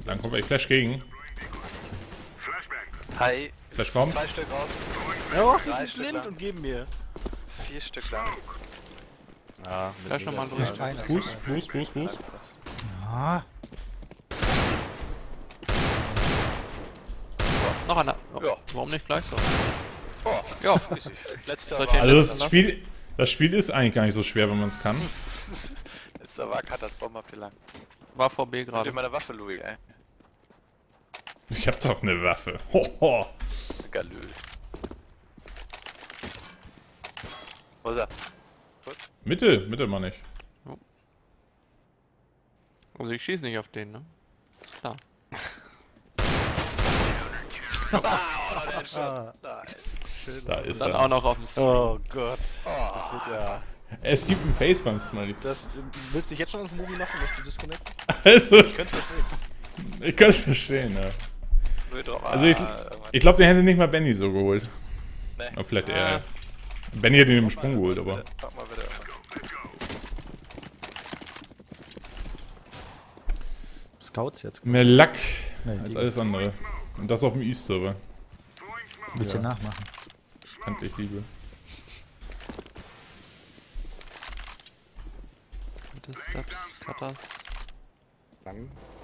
Dann kommt ich Flash gegen. Hi. Flash kommt. 2 Stück raus. Ja, die 3 sind Stück blind lang. und geben mir. 4 Stück lang. Ja, Flash nochmal durch. Boost. Ah, Noch einer. Oh, Ja. Warum nicht gleich so? Oh, Ja. letzter Seid war, ihr- Also das Spiel ist eigentlich gar nicht so schwer, wenn man es kann. letzter war Katastrophe ab hier lang. War vor B Mit gerade. meiner Waffe, Louis, ey. Ich hab doch eine Waffe. Hoho. Galül. Wo ist er? Mitte meine ich. Also ich schieße nicht auf den, ne? Klar. Oh, der Shot. Nice. Da ist Dann er. auch noch auf dem Stream. Oh Gott. Oh, Das wird ja. Es gibt einen Facepalm, Smiley. Das wird sich jetzt schon das Movie machen, das zu disconnecten? Also, Ich könnte es verstehen. ich kann es verstehen, ja. Müll drauf. Also ich glaube, den hätte nicht mal Benny so geholt. Nee. Aber vielleicht eher. Benny hätte ihn im Sprung geholt, aber. Mach mal bitte. Scouts jetzt. Mehr Lack Nee, als die- alles andere. Und das auf dem East-Server. Willst du nachmachen? Kannte ich liebe. Gute Steps, Cutters. Dann